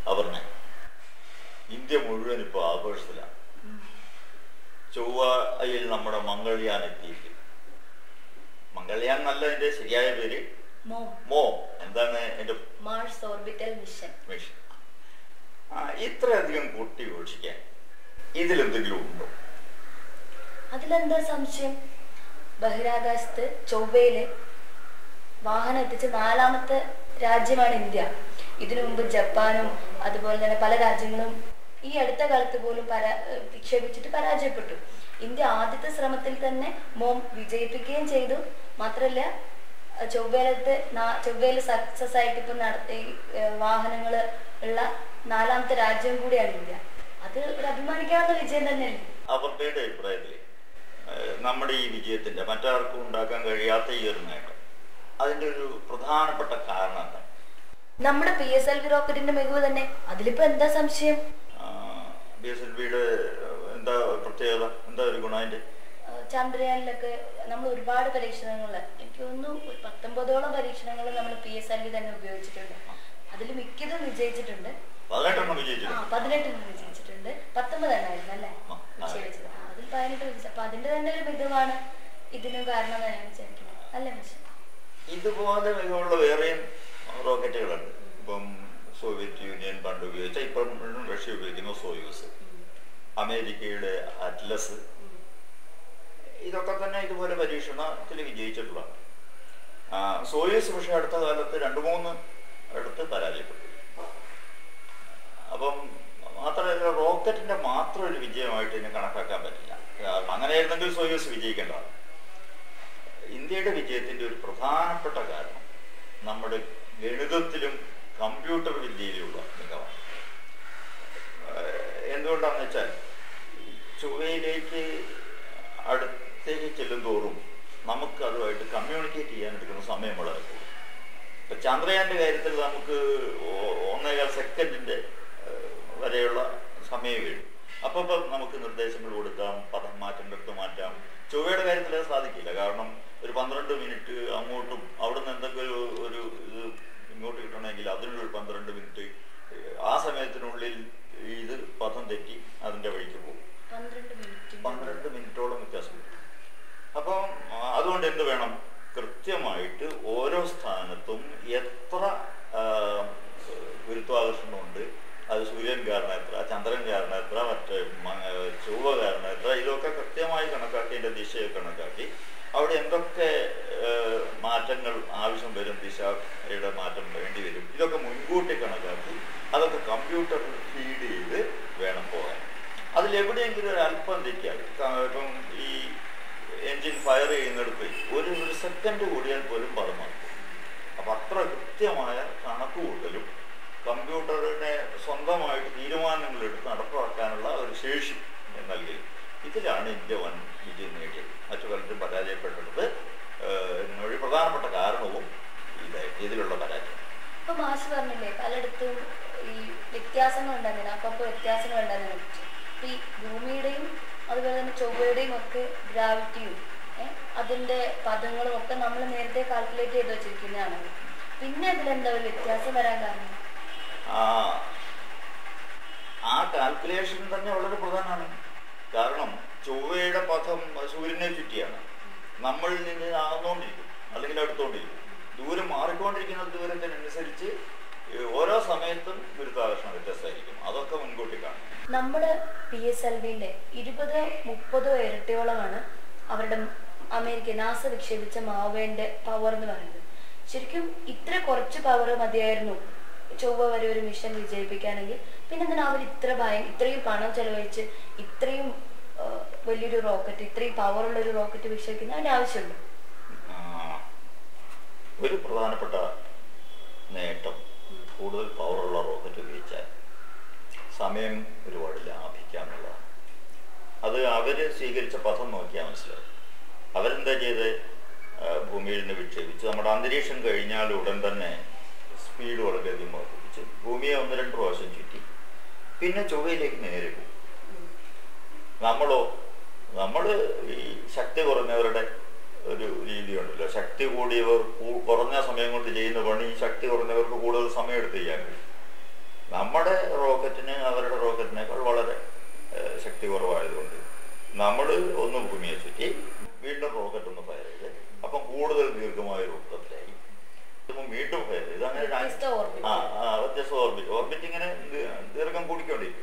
Aparna, India മുഴുവൻ ഇപ്പോൾ ആഘോഷത്തിലാണ്. ചൊവ്വയിൽ നമ്മുടെ മംഗൾയാൻ എത്തിയിരിക്കും. മംഗൾയാൻ എന്നല്ല എൻ്റെ ശരിയായ പേര്, മോ. എന്താണ് എൻ്റെ? Mars orbital mission. ഇത്രയധികം കൂട്ടി ഘോഷിക്കാൻ ഇതിലെന്തെങ്കിലും ഉണ്ടോ? അതിലെന്താ സംശയം? ബഹിരാകാശത്ത് ചൊവ്വയില് വാഹനം എത്തിച്ച 4ാമത്തെ രാജ്യമാണ് ഇന്ത്യ. ഇതിനു മുമ്പ് ജപ്പാനും അതുപോലെ തന്നെ പല രാജ്യങ്ങളും ഈ അടുത്ത കാലത്ത് പോലും വിക്ഷേപിച്ചിട്ട് പരാജയപ്പെട്ടു. ഇന്ത്യ ആദ്യത്തെ ശ്രമത്തിൽ തന്നെ മോം വിജയിപ്പിക്കുകയും ചെയ്തു. മാത്രമല്ല ചൊവ്വയിൽ സക്സസ് ആയിട്ട് ഇപ്പം വാഹനങ്ങൾ ഉള്ള 4ാമത്തെ രാജ്യം കൂടിയാണ് ഇന്ത്യ. അത് ഒരു അഭിമാനിക്കാവുന്ന വിജയം തന്നെയല്ലേ? അവരുടെ അഭിപ്രായത്തിൽ നമ്മുടെ ഈ വിജയത്തിന്റെ മറ്റാർക്കും ഉണ്ടാക്കാൻ കഴിയാത്ത ഈ ഒരു നേട്ടം, അതിന്റെ ഒരു പ്രധാനപ്പെട്ട കാരണം എന്താ? നമ്മുടെ PSLV റോക്കറ്റിന്റെ മികവ് തന്നെ. അതിലിപ്പോ എന്താ സംശയം? PSLVയുടെ എന്താ പ്രത്യേകത, എന്താ ഒരു ഗുണം അതിന്റെ? ചന്ദ്രയാനിലൊക്കെ നമ്മൾ ഒരുപാട് പരീക്ഷണങ്ങൾ, എനിക്ക് തോന്നുന്നു 19ഓളം പരീക്ഷണങ്ങൾ നമ്മൾ PSLV തന്നെ ഉപയോഗിച്ചിട്ടുണ്ട്. അതിൽ മിക്കതും വിജയിച്ചിട്ടുണ്ട്. 18 വിജയിച്ചിട്ടുണ്ട്. 19 എണ്ണമായിരുന്നു അല്ലേ വിജയിച്ചത്. അതിൽ 18 വിജയിച്ചു. അപ്പൊ അതിന്റെ തന്നെ ഒരു മികവാണ് ഇതിനും കാരണം ഞാൻ വിചാരിക്കുന്നത്, അല്ലേ മിഷൻ? ഇതുപോലെ മികവുള്ള വേറെയും റോക്കറ്റുകളുണ്ട്. ഇപ്പം സോവിയറ്റ് യൂണിയൻ പണ്ട് ഉപയോഗിച്ച, ഇപ്പം റഷ്യ ഉപയോഗിക്കുന്ന സോയൂസ്, അമേരിക്കയുടെ അറ്റ്ലസ്, ഇതൊക്കെ തന്നെ ഇതുപോലെ പരീക്ഷണത്തിൽ വിജയിച്ചിട്ടുള്ളതാണ്. സോയൂസ് പക്ഷെ അടുത്ത കാലത്ത് 2-3 അടുത്ത് പരാജയപ്പെട്ടു. അപ്പം മാത്രമല്ല, റോക്കറ്റിന്റെ മാത്രം ഒരു വിജയമായിട്ട് ഇതിനെ കണക്കാക്കാൻ പറ്റില്ല. അങ്ങനെയായിരുന്നെങ്കിൽ സോയൂസ് വിജയിക്കേണ്ടതാണ്. ഇന്ത്യയുടെ വിജയത്തിന്റെ ഒരു പ്രധാനപ്പെട്ട കാരണം നമ്മുടെ ഗണിതത്തിലും കമ്പ്യൂട്ടർ വിദ്യയിലുള്ള മികവാണ്. എന്തുകൊണ്ടാണെന്ന് വെച്ചാൽ, ചൊവ്വയിലേക്ക് അടുത്തേക്ക് ചെല്ലും തോറും നമുക്ക് അതുമായിട്ട് കമ്മ്യൂണിക്കേറ്റ് ചെയ്യാൻ എടുക്കുന്ന സമയം വളരെ കൂടും. ഇപ്പൊ ചന്ദ്രയാന്റെ കാര്യത്തിൽ നമുക്ക് 1.25 സെക്കൻഡിന്റെ വരെയുള്ള സമയം വീഴും. അപ്പോൾ നമുക്ക് നിർദ്ദേശങ്ങൾ കൊടുക്കാം, പദം മാറ്റേണ്ടടുത്ത് മാറ്റാം. ചൊവ്വയുടെ കാര്യത്തിൽ അത് സാധിക്കില്ല. കാരണം ഒരു 12 മിനിറ്റ് അങ്ങോട്ടും അവിടുന്ന് എന്തെങ്കിലും ഒരു ഇത് ഇങ്ങോട്ട് കിട്ടണമെങ്കിൽ അതിനുള്ളൊരു 12 മിനിറ്റ്, ആ സമയത്തിനുള്ളിൽ ഇത് പദം തെറ്റി അതിൻ്റെ വഴിക്ക് പോകും. 12 മിനിറ്റോളം വ്യത്യാസം വരും. അപ്പം അതുകൊണ്ട് എന്ത് വേണം? കൃത്യമായിട്ട് ഓരോ സ്ഥാനത്തും എത്ര ഗുരുത്വാകർഷണമുണ്ട്, അത് സൂര്യൻ കാരണം എത്ര, ചന്ദ്രൻ കാരണം എത്ര, മറ്റേ ചൊവ്വ കാരണം എത്ര, ഇതൊക്കെ കൃത്യമായി കണക്കാക്കി, അതിൻ്റെ ദിശയെ കണക്കാക്കി അവിടെ എന്തൊക്കെ മാറ്റങ്ങൾ ആവശ്യം വരും, ദിശയുടെ മാറ്റം വേണ്ടി വരും, ഇതൊക്കെ മുൻകൂട്ടി കണക്കാക്കി അതൊക്കെ കമ്പ്യൂട്ടറിൽ ഫീഡ് ചെയ്ത് വേണം പോകാൻ. അതിലെവിടെയെങ്കിലും ഒരു അല്പം തെറ്റിയാൽ, ഇപ്പം ഈ എൻജിൻ ഫയർ ചെയ്യുന്നിടത്ത് ഒരു സെക്കൻഡ് കൂടിയാൽ പോലും പദമാക്കും. അപ്പം അത്ര കൃത്യമായ കണക്കുകൂട്ടലും കമ്പ്യൂട്ടറിനെ സ്വന്തമായിട്ട് തീരുമാനങ്ങൾ എടുത്ത് നടപ്പാക്കാനുള്ള ഒരു ശേഷി നൽകി. ഇതിലാണ് ഇന്ത്യ വൻ വിജയം നേടിയത്. മറ്റു പലരും പരാജയപ്പെട്ടത് ഒരു പ്രധാനപ്പെട്ട കാരണവും ഇതിലുള്ള പരാജയം. ഇപ്പൊ മാഷ് പറഞ്ഞില്ലേ, പലയിടത്തും ഈ വ്യത്യാസങ്ങൾ ഉണ്ടാകുന്നില്ല, അപ്പൊ വ്യത്യാസങ്ങൾ ഉണ്ടാകുന്ന ഈ ഭൂമിയുടെയും അതുപോലെ തന്നെ ചൊവ്വയുടെയും ഒക്കെ ഗ്രാവിറ്റിയും അതിന്റെ പദങ്ങളും ഒക്കെ നമ്മൾ നേരത്തെ കാൽക്കുലേറ്റ് ചെയ്ത് വെച്ചിരിക്കുന്നതാണ്. പിന്നെ അതിലെന്താ ഒരു വ്യത്യാസം വരാൻ കാരണം? ആ കാൽക്കുലേഷൻ തന്നെ വളരെ പ്രധാനമാണ്. കാരണം ചൊവ്വയുടെ പഥം സൂര്യനെ ചുറ്റിയാണ്, നമ്മളിൽ നിന്ന് ആകുന്നോണ്ടിരിക്കും അല്ലെങ്കിൽ അടുത്തോണ്ടിരിക്കും. ദൂരം മാറിക്കൊണ്ടിരിക്കുന്ന ദൂരത്തിനനുസരിച്ച് ഓരോ സമയത്തും ഗുരുത്വാകർഷണം വ്യത്യസ്തമായിരിക്കും. അതൊക്കെ മുൻകൂട്ടി കാണും. നമ്മുടെ PSLVന്റെ 20-30 ഇരട്ടിയോളമാണ് അവരുടെ അമേരിക്ക നാസ വിക്ഷേപിച്ച മാവേന്റെ പവർ എന്ന് പറയുന്നത്. ശരിക്കും ഇത്ര കുറച്ച് പവർ മതിയായിരുന്നു ചൊവ്വ വരെ ഒരു മിഷൻ വിജയിപ്പിക്കാനെങ്കിൽ. പിന്നെ എന്തിനാ അവർ ഇത്രയും പണം ചെലവഴിച്ച് ഇത്രയും വലിയൊരു റോക്കറ്റ്, ഇത്രയും പവറുള്ള ഒരു റോക്കറ്റ് വിക്ഷേപിക്കുന്ന അതിന്റെ ആവശ്യമുണ്ട്? ഒരു പ്രധാനപ്പെട്ട നേട്ടം, കൂടുതൽ പവറുള്ള റോക്കറ്റ് ഉപയോഗിച്ചാൽ സമയം ഒരുപാട് ലാഭിക്കാന്നുള്ളതാണ്. അത് അവര് സ്വീകരിച്ച പഥം നോക്കിയാൽ മനസ്സിലാവും. അവരെന്താ ചെയ്ത്, ഭൂമിയിൽ നിന്ന് വിക്ഷേപിച്ച് നമ്മുടെ അന്തരീക്ഷം കഴിഞ്ഞാൽ ഉടൻ തന്നെ സ്പീഡ് വളരെയധികം വർദ്ധിപ്പിച്ച് ഭൂമിയെ 1-2 പ്രാവശ്യം ചുറ്റി പിന്നെ ചൊവ്വയിലേക്ക് നേരെ പോകും. നമ്മൾ ഈ ശക്തി കുറഞ്ഞവരുടെ ഒരു രീതിയുണ്ടല്ലോ, ശക്തി കൂടിയവർ കുറഞ്ഞ സമയം കൊണ്ട് ചെയ്യുന്ന പണി ശക്തി കുറഞ്ഞവർക്ക് കൂടുതൽ സമയം എടുത്ത് ചെയ്യാൻ കഴിയും. നമ്മുടെ റോക്കറ്റിന് അവരുടെ റോക്കറ്റിനേക്കാൾ വളരെ ശക്തി കുറവായതുകൊണ്ട് നമ്മൾ ഒന്ന് ഭൂമിയെ ചുറ്റി വീണ്ടും റോക്കറ്റ് ഒന്ന് ഫയർ ചെയ്ത് അപ്പം കൂടുതൽ ദീർഘമായ രൂപത്തിലായി വീണ്ടും ഫയർ ചെയ്ത് അങ്ങനെ വ്യത്യസ്ത ഓർബിറ്റ് ഇങ്ങനെ ദീർഘം കൂടിക്കൊണ്ടിരിക്കും.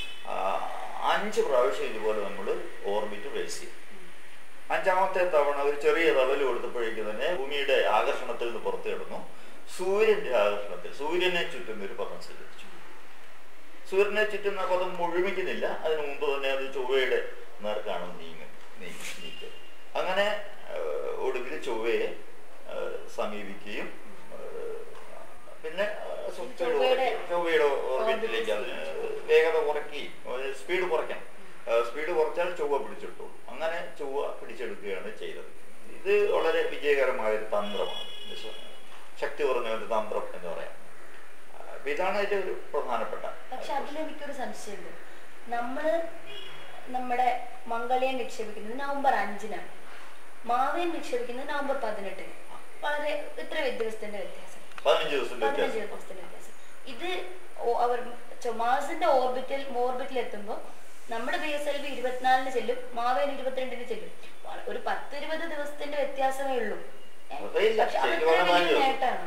5 പ്രാവശ്യം ഇതുപോലെ നമ്മൾ ഓർബിറ്റ് റേസ് ചെയ്യും. 5ാമത്തെ തവണ ഒരു ചെറിയ തവല് കൊടുത്തപ്പോഴേക്കും തന്നെ ഭൂമിയുടെ ആകർഷണത്തിൽ നിന്ന് പുറത്തു കിടന്നു. സൂര്യന്റെ ആകർഷണത്തിൽ സൂര്യനെ ചുറ്റുന്ന ഒരു പദം സ്വീകരിച്ചു. സൂര്യനെ ചുറ്റുന്ന പദം മുഴുമിക്കുന്നില്ല, അതിനു മുമ്പ് തന്നെ അത് ചൊവ്വയുടെ നേർക്കാണ് നീക്കുക. അങ്ങനെ ഒടുവിൽ ചൊവ്വയെ സമീപിക്കുകയും പിന്നെ ചൊവ്വയുടെ ഓർബിറ്റിലേക്ക് അതിന് വേഗത കുറയ്ക്കുകയും സ്പീഡ് കുറയ്ക്കണം. സ്പീഡ് കുറച്ചാൽ ചൊവ്വ പിടിച്ചെടുത്തു. അങ്ങനെ ചൊവ്വ പിടിച്ചെടുക്കുകയാണ് ചെയ്തത്. ഇത് വളരെ വിജയകരമായൊരു തന്ത്രമാണ്, ശക്തി കുറഞ്ഞ ഒരു തന്ത്രം എന്ന് പറയാം. ഇതാണ് അതിന്റെ ഒരു പ്രധാനപ്പെട്ട. പക്ഷെ അതിലെനിക്കൊരു സംശയമുണ്ട്. നമ്മള് നമ്മുടെ മംഗൾയാൻ നിക്ഷേപിക്കുന്നത് നവംബർ 5-നാണ്, മാവേൻ നിക്ഷേപിക്കുന്നത് നവംബർ 18-ന്. വളരെ ഇത്ര ദിവസത്തിന്റെ വ്യത്യാസം, 15 ദിവസത്തിന്റെ വ്യത്യാസം. ഇത് അവർ മാർസിന്റെ ഓർബിറ്റിൽ എത്തുമ്പോൾ നമ്മുടെ PSLV 24-ന് ചെല്ലും, മാവേൻ 22-ന് ചെല്ലും. ഒരു 10-20 ദിവസത്തിന്റെ വ്യത്യാസമേ ഉള്ളൂ. നേട്ടാണ്.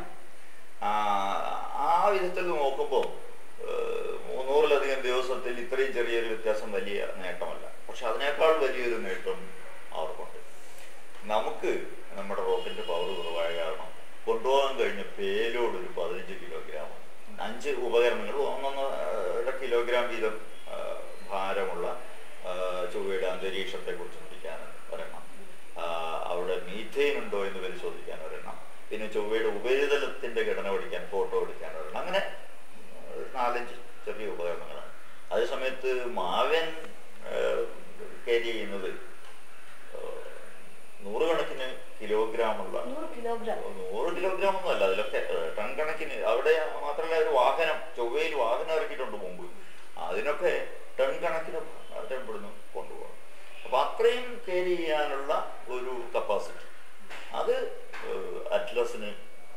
ആ വിധത്തിൽ നോക്കുമ്പോൾ 300-ലധികം ദിവസത്തിൽ ഇത്രയും ചെറിയൊരു വ്യത്യാസം വലിയ നേട്ടമല്ല. പക്ഷെ അതിനേക്കാൾ വലിയൊരു നേട്ടം അവർക്കുണ്ട്. നമുക്ക് നമ്മുടെ റോക്കറ്റിന്റെ പവർ കുറവായ കാരണം കൊണ്ടുപോകാൻ കഴിഞ്ഞ പേലോഡ് ഒരു 15 കിലോഗ്രാം, 5 ഉപകരണങ്ങൾ 1.5 കിലോഗ്രാം വീതം ഭാരമുള്ള ചൊവ്വയുടെ അന്തരീക്ഷത്തെ കുറിച്ച് പഠിക്കാൻ ഒരെണ്ണം, അവിടെ മീഥെയിൻ ഉണ്ടോ എന്ന് പരിശോധിക്കാൻ ഒരെണ്ണം, പിന്നെ ചൊവ്വയുടെ ഉപരിതലത്തിന്റെ ഘടന പഠിക്കാൻ ഫോട്ടോ എടുക്കാൻ ഒരെണ്ണം, അങ്ങനെ 4-5 ചെറിയ ഉപകരണങ്ങളാണ്. അതേസമയത്ത് മാവൻ ക്യാരി ചെയ്യുന്നത് 100 കണക്കിന് കിലോഗ്രാമുള്ള 100 കിലോഗ്രാം ഒന്നും അല്ല, അതിലൊക്കെ ടൺ കണക്കിന്. അവിടെ മാത്രമല്ല, ഒരു വാഹനം ചൊവ്വയിൽ വാഹനം ഇറക്കിയിട്ടുണ്ട് മുമ്പ്, അതിനൊക്കെ ടൺ കണക്കിന് ഇവിടുന്ന് കൊണ്ടുപോകണം. അപ്പൊ അത്രയും ക്യാരി ചെയ്യാനുള്ള ഒരു കപ്പാസിറ്റി അത് അറ്റ്ലസിന്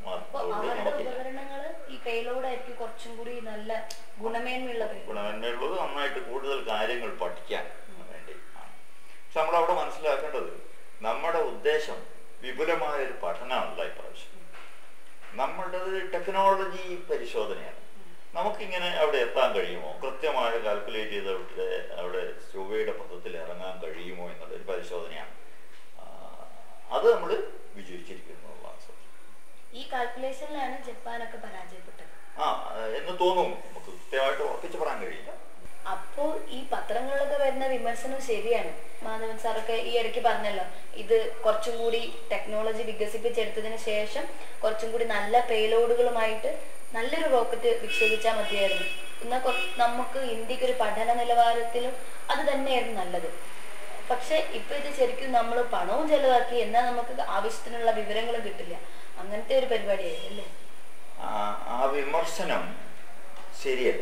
ഗുണമേന്മയുള്ളത്, നന്നായിട്ട് കൂടുതൽ കാര്യങ്ങൾ പഠിക്കാൻ വേണ്ടി ആണ്. പക്ഷെ നമ്മളവിടെ മനസ്സിലാക്കേണ്ടത് നമ്മുടെ ഉദ്ദേശം വിപുലമായൊരു പഠനമല്ല. ഇപ്രാവശ്യം നമ്മളുടേത് ടെക്നോളജി പരിശോധനയാണ്. നമുക്കിങ്ങനെ അവിടെ എത്താൻ കഴിയുമോ, കൃത്യമായി കാൽക്കുലേറ്റ് ചെയ്തിട്ട് അവിടെ ചൊവ്വയുടെ പദത്തിൽ ഇറങ്ങാൻ കഴിയുമോ എന്നുള്ളൊരു പരിശോധനയാണ്. അത് നമ്മൾ വിജയിച്ചിരിക്കുന്നു. ഈ കാൽക്കുലേഷനിലാണ് ജപ്പാനൊക്കെ പരാജയപ്പെട്ടത് എന്ന് തോന്നും. നമുക്ക് കൃത്യമായിട്ട് ഉറപ്പിച്ച് പറയാൻ കഴിയില്ല. അപ്പോ ഈ പത്രങ്ങളിലൊക്കെ വരുന്ന വിമർശനം ശരിയാണ്. മാധവൻ സാറൊക്കെ ഈ ഇടയ്ക്ക് പറഞ്ഞല്ലോ, ഇത് കുറച്ചും കൂടി ടെക്നോളജി വികസിപ്പിച്ചെടുത്തതിന് ശേഷം കുറച്ചും കൂടി നല്ല പേലോഡുകളുമായിട്ട് നല്ലൊരു റോക്കറ്റ് വിക്ഷേപിച്ചാൽ മതിയായിരുന്നു. എന്നാൽ നമുക്ക് ഇന്ത്യക്ക് ഒരു പഠന നിലവാരത്തിലും അത് തന്നെയായിരുന്നു നല്ലത്. പക്ഷെ ഇപ്പൊ ഇത് ശരിക്കും നമ്മൾ പണവും ചെലവാക്കി, എന്നാൽ നമുക്ക് ആവശ്യത്തിനുള്ള വിവരങ്ങളും കിട്ടില്ല. അങ്ങനത്തെ ഒരു പരിപാടിയായിരുന്നു അല്ലേ? ആ വിമർശനം ശരിയല്ല,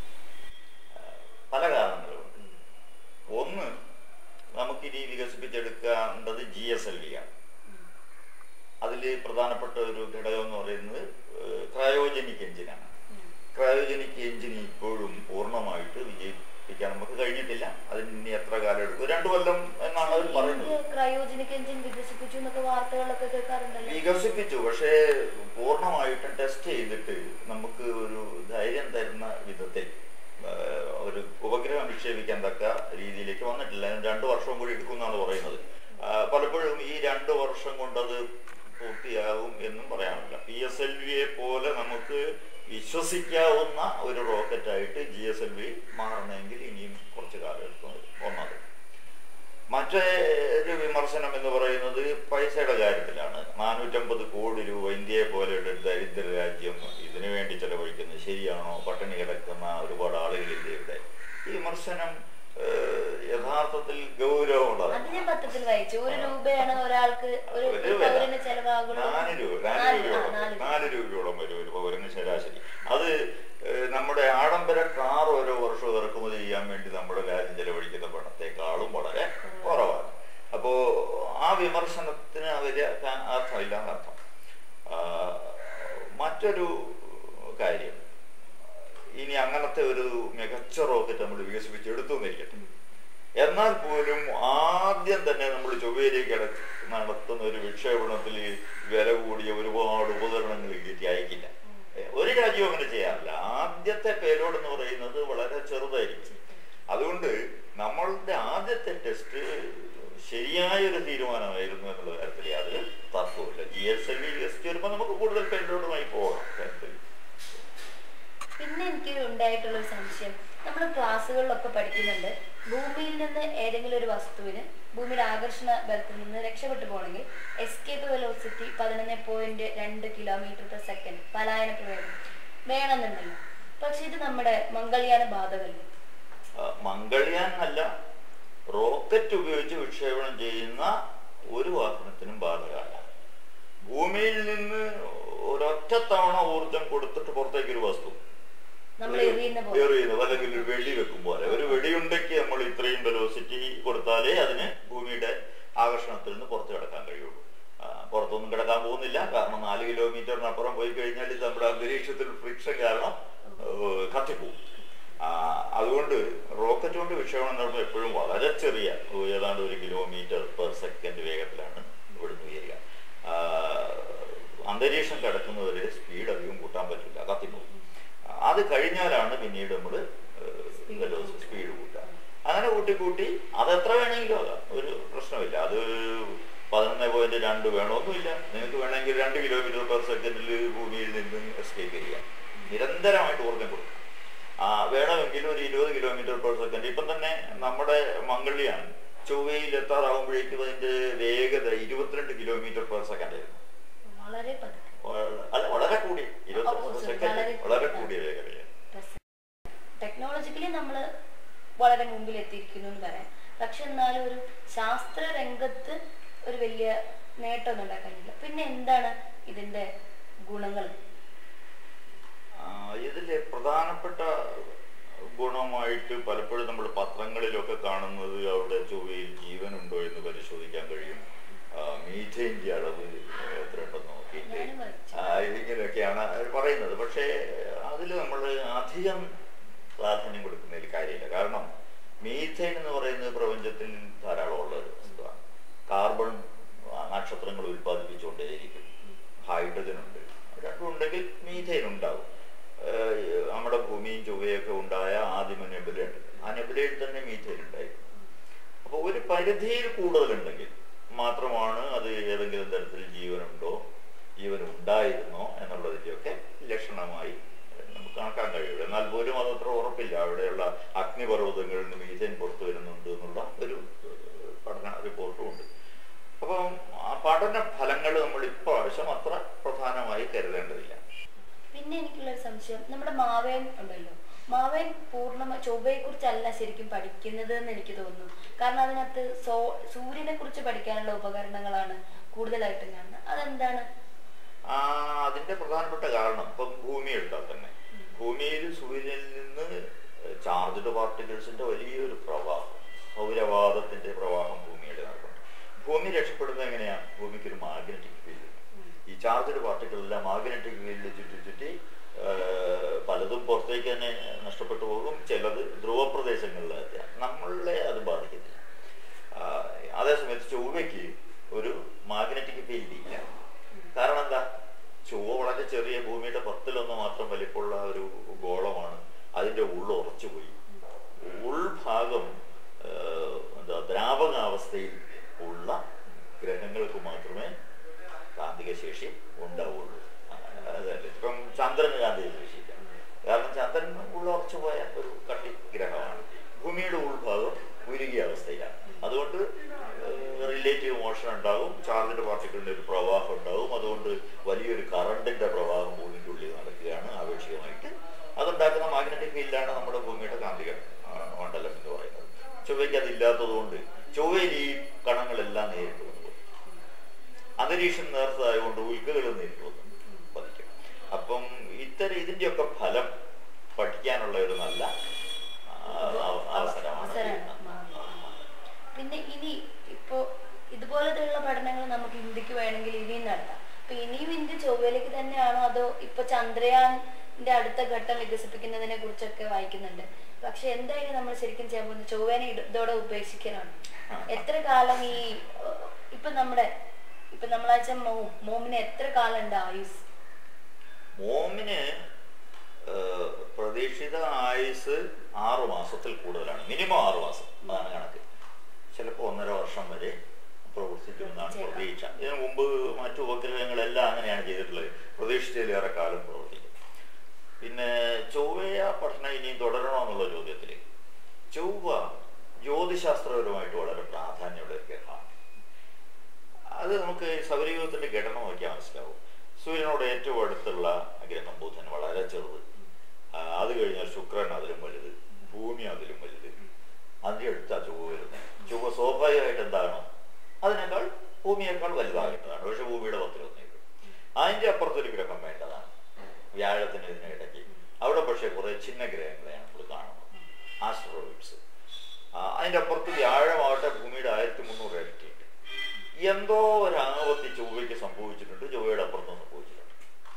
പല കാരണങ്ങളുണ്ട്. ഒന്ന്, നമുക്കിനി വികസിപ്പിച്ചെടുക്കേണ്ടത് GSLV ആണ്. അതിൽ പ്രധാനപ്പെട്ട ഒരു ഘടകം എന്ന് പറയുന്നത് ക്രയോജനിക് എഞ്ചിനാണ്. ക്രയോജനിക് എഞ്ചിൻ ഇപ്പോഴും പൂർണ്ണമായിട്ട് വിജയിപ്പിക്കാൻ നമുക്ക് കഴിഞ്ഞിട്ടില്ല. അതിന് ഇനി എത്ര കാലം എടുക്കും? 2 കൊല്ലം എന്നാണ് അവർ പറയുന്നത്. ക്രയോജനിക് എഞ്ചിൻ വികസിപ്പിച്ചു എന്നൊക്കെ വാർത്തകളൊക്കെ കേൾക്കാറുണ്ടല്ലോ. വികസിപ്പിച്ചു, പക്ഷേ പൂർണ്ണമായിട്ടും ടെസ്റ്റ് ചെയ്തിട്ട് നമുക്ക് ഒരു ധൈര്യം തരുന്ന വിധത്തിൽ ഒരു ഉപഗ്രഹം വിക്ഷേപിക്കാൻ തക്ക രീതിയിലേക്ക് വന്നിട്ടില്ല. 2 വർഷം കൂടി എടുക്കും എന്നാണ് പറയുന്നത്. പലപ്പോഴും ഈ 2 വർഷം കൊണ്ടത് പൂർത്തിയാകും എന്നും പറയാനില്ല. PSLVയെ പോലെ നമുക്ക് വിശ്വസിക്കാവുന്ന ഒരു റോക്കറ്റായിട്ട് GSLV മാറണമെങ്കിൽ ഇനിയും കുറച്ച് കാലം എടുക്കും. ഒന്നത്. മറ്റൊരു വിമർശനം എന്ന് പറയുന്നത് പൈസയുടെ കാര്യത്തിലാണ്. 450 കോടി രൂപ ഇന്ത്യയെ പോലെയുള്ള ഒരു ദരിദ്ര രാജ്യം ഇതിനു വേണ്ടി ചെലവഴിക്കുന്നത് ശരിയാണോ? പട്ടിണി കിടക്കുന്ന ഒരുപാട് ആളുകളില്ലേ ഇവിടെ? ഈ വിമർശനം യഥാർത്ഥത്തിൽ ഗൗരവമുള്ളതാണ്. 4 രൂപയോളം വരും ഒരു പൗരന് ശരാശരി. അത് നമ്മുടെ ആഡംബര കാർ ഓരോ വർഷവും ഇറക്കുമതി ചെയ്യാൻ വേണ്ടി നമ്മുടെ രാജ്യം ചെലവഴിക്കുന്ന പണത്തെക്കാളും വളരെ കുറവാണ്. അപ്പോ ആ വിമർശനത്തിന് അവര് അർത്ഥമില്ല എന്നർത്ഥം. മറ്റൊരു കാര്യം, ഇനി അങ്ങനത്തെ ഒരു മികച്ച റോക്കറ്റ് നമ്മൾ വികസിപ്പിച്ചെടുത്തു എന്നിരിക്കട്ടെ. എന്നാൽ പോലും ആദ്യം തന്നെ നമ്മൾ ചൊവ്വയിലേക്ക് നടത്തുന്ന ഒരു വിക്ഷേപണത്തിൽ വില കൂടിയ ഒരുപാട് ഉപകരണങ്ങൾ കയറ്റി അയക്കില്ല. ഒരു രാജ്യവും അങ്ങനെ ചെയ്യാറില്ല. ആദ്യത്തെ പേലോഡ് എന്ന് പറയുന്നത് വളരെ ചെറുതായിരിക്കും. അതുകൊണ്ട് നമ്മളുടെ ആദ്യത്തെ ടെസ്റ്റ് ശരിയായൊരു തീരുമാനമായിരുന്നു എന്നുള്ള കാര്യത്തിൽ യാതൊരു തർക്കവുമില്ല. GSLV വികസിച്ച് വരുമ്പോൾ നമുക്ക് കൂടുതൽ പേലോഡുമായി പോകാം കാര്യത്തിൽ. പിന്നെ എനിക്ക് ഉണ്ടായിട്ടുള്ളൊരു സംശയം, നമ്മൾ ക്ലാസ്സുകളിലൊക്കെ പഠിക്കുന്നുണ്ട്, ഭൂമിയിൽ നിന്ന് ഏതെങ്കിലും ഒരു വസ്തുവിന് ഭൂമിയുടെ ആകർഷണ ബലത്തിൽ നിന്ന് രക്ഷപ്പെട്ടു പോകണമെങ്കിൽ എസ്കേപ്പ് വെലോസിറ്റി 11.2 km/s പലായന പ്രവേഗം വേണമെന്നുണ്ടല്ലോ. പക്ഷെ ഇത് നമ്മുടെ മംഗൾയാന് ബാധകമല്ലേ? മംഗൾയാൻ അല്ല, റോക്കറ്റ് ഉപയോഗിച്ച് വിക്ഷേപണം ചെയ്യുന്ന ഒരു വാഹനത്തിനും ബാധകമല്ല. ഭൂമിയിൽ നിന്ന് ഒരൊറ്റ തവണ ഊർജം കൊടുത്തിട്ട് പുറത്തേക്ക് ഒരു വസ്തു എറിയുന്നത്, അല്ലെങ്കിൽ ഒരു വെടി വെക്കും പോലെ ഒരു വെടിയുണ്ടയ്ക്ക് നമ്മൾ ഇത്രയും വെലോസിറ്റി കൊടുത്താലേ അതിന് ഭൂമിയുടെ ആകർഷണത്തിൽ നിന്ന് പുറത്ത് കിടക്കാൻ കഴിയുള്ളൂ. പുറത്തൊന്നും കിടക്കാൻ പോകുന്നില്ല. കാരണം 4 കിലോമീറ്ററിനപ്പുറം പോയി കഴിഞ്ഞാൽ ഇത് നമ്മുടെ അന്തരീക്ഷത്തിൽ ഫ്രിക്ഷൻ കാരണം കത്തിപ്പോവും. അതുകൊണ്ട് റോക്കറ്റ് കൊണ്ട് വിക്ഷേപണം നടത്തുമ്പോൾ എപ്പോഴും വളരെ ചെറിയ, ഏതാണ്ട് 1 km/s വേഗത്തിലാണ് ഇവിടുന്ന് ഉയരുക. അന്തരീക്ഷം കിടക്കുന്നവരെ സ്പീഡ് അധികം കൂട്ടാൻ പറ്റില്ല, കത്തിപ്പോവും. അത് കഴിഞ്ഞാലാണ് പിന്നീട് നമ്മൾ സ്പീഡ് കൂട്ടുക. അങ്ങനെ കൂട്ടി അതെത്ര വേണമെങ്കിലും ആകാം, ഒരു പ്രശ്നമില്ല. അത് 11.2 വേണമെന്നില്ല. നിങ്ങൾക്ക് വേണമെങ്കിൽ 2 km/s ഭൂമിയിൽ നിന്ന് എസ്കേപ്പ് ചെയ്യാം. നിരന്തരമായിട്ട് ഊർജ്ജം കൊടുക്കും. വേണമെങ്കിൽ ഒരു 20 km/s. ഇപ്പം തന്നെ നമ്മുടെ മംഗൾയാൻ ചൊവ്വയിൽ എത്താറാവുമ്പോഴേക്കും അതിന്റെ വേഗത 22 km/s ആയിരുന്നു. വളരെ കൂടിയ 22 സെക്കൻഡ്, വളരെ കൂടിയ വേഗതയാണ്. ടെക്നോളജിക്കലി നമ്മൾ വളരെ മുമ്പിൽ എത്തിയിരിക്കുന്നു എന്ന് പറയാം. പക്ഷെ എന്നാലും ഒരു ശാസ്ത്ര രംഗത്ത് ഒരു വലിയ നേട്ടമൊന്നും ഉണ്ടാക്കാനില്ല. പിന്നെ എന്താണ് ഇതിന്റെ ഗുണങ്ങൾ? ഇതിലെ പ്രധാനപ്പെട്ട ഗുണമായിട്ട് പലപ്പോഴും നമ്മൾ പത്രങ്ങളിലൊക്കെ കാണുന്നത് അവിടെ ചൊവ്വയിൽ ജീവനുണ്ടോ എന്ന് പരിശോധിക്കാൻ കഴിയും, മീഥേൻ്റെ അളവ് എത്രയുണ്ടെന്ന് നോക്കിയിട്ട് ഇങ്ങനെയൊക്കെയാണ് പറയുന്നത്. പക്ഷേ അതിൽ നമ്മൾ അധികം പ്രാധാന്യം കൊടുക്കുന്നതിൽ കാര്യമില്ല. കാരണം മീഥേൻ എന്ന് പറയുന്നത് പ്രപഞ്ചത്തിൽ ധാരാളം ഉള്ള ഒരു വസ്തുവാണ്. കാർബൺ നക്ഷത്രങ്ങൾ ഉൽപ്പാദിപ്പിച്ചുകൊണ്ടേയിരിക്കും. ഹൈഡ്രജൻ ഉണ്ട്, രണ്ടും ഉണ്ടെങ്കിൽ മീഥേൻ ഉണ്ടാവും. നമ്മുടെ ഭൂമിയും ചൊവ്വയൊക്കെ ഉണ്ടായ ആദിമ നെബുലയുണ്ട്, ആ നെബുലയിൽ തന്നെ മീഥേൻ ഉണ്ടായിരുന്നു. അപ്പോൾ ഒരു പരിധിയിൽ കൂടുതലുണ്ടെങ്കിൽ മാത്രമാണ് അത് ഏതെങ്കിലും തരത്തിൽ ജീവൻ ഉണ്ടായിരുന്നോ എന്നുള്ളതിൻ്റെയൊക്കെ ലക്ഷണമായി നമുക്ക് കണക്കാൻ കഴിയുള്ളൂ. എന്നാൽ പോലും അതത്ര ഉറപ്പില്ല. അവിടെയുള്ള അഗ്നിപർവ്വതങ്ങളിൽ നിന്ന് മീഥേൻ പുറത്തു വരുന്നുണ്ട് എന്നുള്ള ഒരു പഠന റിപ്പോർട്ടും ഉണ്ട്. അപ്പം ആ പഠന ഫലങ്ങൾ നമ്മൾ ഇപ്രാവശ്യം അത്ര പ്രധാനമായി കരുതേണ്ടതില്ല. പിന്നെ എനിക്കുള്ളൊരു സംശയം, നമ്മുടെ മാവേൻ ഉണ്ടല്ലോ, മാവേൻ ചൊവ്വയെ കുറിച്ചല്ല ശരിക്കും പഠിക്കുന്നത് എന്ന് എനിക്ക് തോന്നുന്നു. കാരണം അതിനകത്ത് സൂര്യനെ കുറിച്ച് പഠിക്കാനുള്ള ഉപകരണങ്ങളാണ് കൂടുതലായിട്ടും കാണുന്നത്. അതെന്താണ്? അതിന്റെ പ്രധാനപ്പെട്ട കാരണം ഇപ്പം ഭൂമി എടുത്താൽ തന്നെ, ഭൂമിയിൽ സൂര്യനിൽ നിന്ന് ചാർജ്ഡ് പാർട്ടിക്കിൾസിന്റെ വലിയൊരു പ്രവാഹം, സൗരവാദത്തിന്റെ പ്രവാഹം ഭൂമിയുടെ നടക്കുന്നുണ്ട്. ഭൂമി രക്ഷപ്പെടുന്നത് എങ്ങനെയാണ്? ഭൂമിക്കൊരു മാഗ്നറ്റിക് ഫീൽഡ്. ഈ ചാർജ്ഡ് പാർട്ടിക്കിളെല്ലാം മാഗ്നറ്റിക് ഫീൽഡ് ചുറ്റി പലതും പുറത്തേക്ക് തന്നെ നഷ്ടപ്പെട്ടു പോകും. ചിലത് ധ്രുവപ്രദേശങ്ങളിലെത്തിയ നമ്മളെ അത് ബാധിക്കുന്നില്ല. അതേസമയത്ത് ചൊവ്വയ്ക്ക് ഒരു മാഗ്നറ്റിക് ഫീൽഡ് ഇല്ല. കാരണം എന്താ? ചൊവ്വ വളരെ ചെറിയ, ഭൂമിയുടെ 10-1 മാത്രം വലിപ്പമുള്ള ഒരു ഗോളമാണ്. അതിൻ്റെ ഉറച്ചുപോയി. ഉൾഭാഗം ദ്രാവകാവസ്ഥയിൽ ഉള്ള ഗ്രഹങ്ങൾക്ക് മാത്രമേ കാന്തിക ശേഷി ഉണ്ടാവുള്ളൂ. അതല്ല, ഇപ്പം ചന്ദ്രന് കാന്തിക ശേഷിയില്ല. കാരണം ചന്ദ്രൻ ഉറച്ചു പോയ ഒരു കട്ടി ഗ്രഹമാണ്. ഭൂമിയുടെ ഉൾഭാഗം ഉരുകിയ അവസ്ഥയിലാണ്. അതുകൊണ്ട് റിലേറ്റീവ് മോഷൻ ഉണ്ടാകും, ചാർജ്ഡ് പാർട്ടിക്കിളിൻ്റെ ഒരു പ്രവാഹം ഉണ്ടാകും. അതുകൊണ്ട് വലിയൊരു കറണ്ടിൻ്റെ പ്രവാഹം ഭൂമിൻ്റെ ഉള്ളിൽ നടക്കുകയാണ് ആപേക്ഷികമായിട്ട്. അതുണ്ടാക്കുന്ന മാഗ്നറ്റിക് ഫീൽഡാണ് നമ്മുടെ ഭൂമിയുടെ കാന്തിക മണ്ഡലം എന്ന് പറയുന്നത്. ചൊവ്വയ്ക്ക് അതില്ലാത്തത് കൊണ്ട് ചൊവ്വയിൽ ഈ കണങ്ങളെല്ലാം നേരിട്ട് കൊണ്ടുപോകും. അന്തരീക്ഷം നേർത്തതായതുകൊണ്ട് ഉൽക്കകൾ നേരിട്ട് വന്നു പതിക്കും. അപ്പം ഇതിൻ്റെയൊക്കെ ഫലം പഠിക്കാനുള്ള ഒരു നല്ല അവസരമാണ്. പിന്നെ ഇനി ഇപ്പോ ഇതുപോലത്തെയുള്ള പഠനങ്ങൾ നമുക്ക് ഇന്ത്യക്ക് വേണമെങ്കിൽ ഇനിയും നടത്താം. അപ്പൊ ഇനിയും ഇന്ത്യ ചൊവ്വയിലേക്ക് തന്നെയാണോ, അതോ ഇപ്പൊ ചന്ദ്രയാൻ അടുത്ത ഘട്ടം വികസിപ്പിക്കുന്നതിനെ കുറിച്ചൊക്കെ വായിക്കുന്നുണ്ട്. പക്ഷെ എന്തായാലും നമ്മൾ ശരിക്കും ചെയ്യാൻ പോകുന്നത് ചൊവ്വേനെ ഇതോടെ ഉപേക്ഷിക്കലാണ്. എത്ര കാലം ഈ ഇപ്പൊ നമ്മളയച്ച മോമിന് എത്ര കാലം ഉണ്ട് ആയുസ്? മോമിന് പ്രതീക്ഷിത ആയുസ് 6 മാസത്തിൽ കൂടുതലാണ്. മിനിമം 6 മാസം അതാണ് കണക്ക്. ചിലപ്പോൾ 1.5 വർഷം വരെ പ്രവർത്തിക്കുമെന്നാണ് പ്രതീക്ഷ. ഇതിനു മുമ്പ് മറ്റു ഉപഗ്രഹങ്ങളെല്ലാം അങ്ങനെയാണ് ചെയ്തിട്ടുള്ളത്. പ്രതീക്ഷിച്ചതിലേറെ കാലം പ്രവർത്തിക്കും. പിന്നെ ചൊവ്വയെ പഠനം ഇനിയും തുടരണമെന്നുള്ള ചോദ്യത്തിൽ, ചൊവ്വ ജ്യോതിശാസ്ത്രപരമായിട്ട് വളരെ പ്രാധാന്യമുള്ള ഒരു ഗ്രഹമാണ്. അത് നമുക്ക് സൗരയൂഥത്തിന്റെ ഘടന നോക്കിയാൽ മനസ്സിലാവും. സൂര്യനോട് ഏറ്റവും അടുത്തുള്ള ഗ്രഹം ബുധൻ വളരെ ചെറുത്. അത് കഴിഞ്ഞാൽ ശുക്രൻ അതിലും വലുത്, ഭൂമി അതിലും വലുത്. അതിൻ്റെ അടുത്താ ചൊവ്വ വരുന്നത്. ചൊവ്വ സ്വാഭാവികമായിട്ട് എന്താണോ അതിനേക്കാൾ ഭൂമിയേക്കാൾ വലുതാകേണ്ടതാണ്. പക്ഷെ ഭൂമിയുടെ 10-1 അതിൻ്റെ അപ്പുറത്തൊരു ഗ്രഹം വേണ്ടതാണ്, വ്യാഴത്തിന് ഇതിനിടയ്ക്ക്. അവിടെ പക്ഷേ കുറെ ചിഹ്ന ഗ്രഹങ്ങളെയാണ് നമ്മൾ കാണുന്നത്, ആസ്ട്രോയിഡ്സ്. അതിൻ്റെ അപ്പുറത്ത് വ്യാഴമാവട്ടെ ഭൂമിയുടെ 1300 ഇരട്ടിയിട്ട് എന്തോ ഒരു ആപത്തി ചൊവ്വയ്ക്ക് സംഭവിച്ചിട്ടുണ്ട്, ചൊവ്വയുടെ അപ്പുറത്തും സംഭവിച്ചിട്ടുണ്ട്